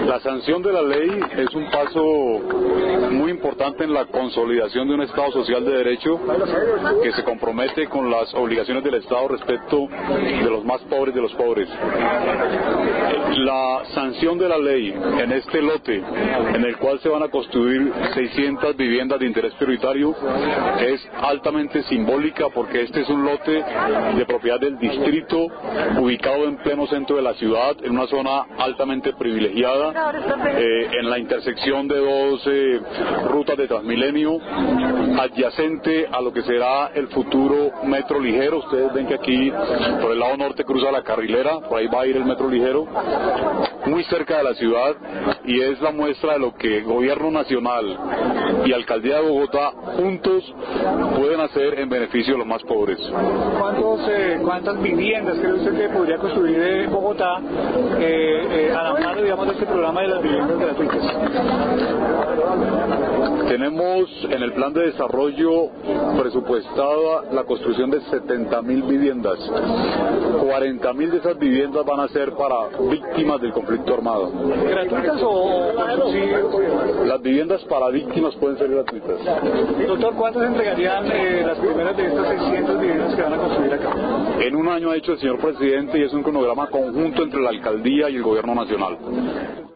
La sanción de la ley es un paso muy importante en la consolidación de un Estado social de derecho que se compromete con las obligaciones del Estado respecto de los más pobres de los pobres. La sanción de la ley en este lote, en el cual se van a construir 600 viviendas de interés prioritario, es altamente simbólica porque este es un lote de propiedad del distrito, ubicado en pleno centro de la ciudad, en una zona altamente privilegiada, en la intersección de dos rutas de Transmilenio, adyacente a lo que será el futuro metro ligero. Ustedes ven que aquí por el lado norte cruza la carrilera, por ahí va a ir el metro ligero, muy cerca de la ciudad, y es la muestra de lo que Gobierno Nacional y Alcaldía de Bogotá juntos pueden hacer en beneficio de los más pobres. ¿Cuántas viviendas cree usted que podría construir Bogotá a la mano, digamos, de este programa de las viviendas gratuitas? Tenemos en el plan de desarrollo presupuestada la construcción de 70.000 viviendas. 40.000 de esas viviendas van a ser para víctimas del conflicto armado. ¿Gratuitas o subsidios? Las viviendas para víctimas pueden ser gratuitas. Doctor, ¿cuántas entregarían las primeras de estas 600 viviendas que van a construir acá? En un año ha hecho el señor presidente, y es un cronograma conjunto entre la alcaldía y el gobierno nacional.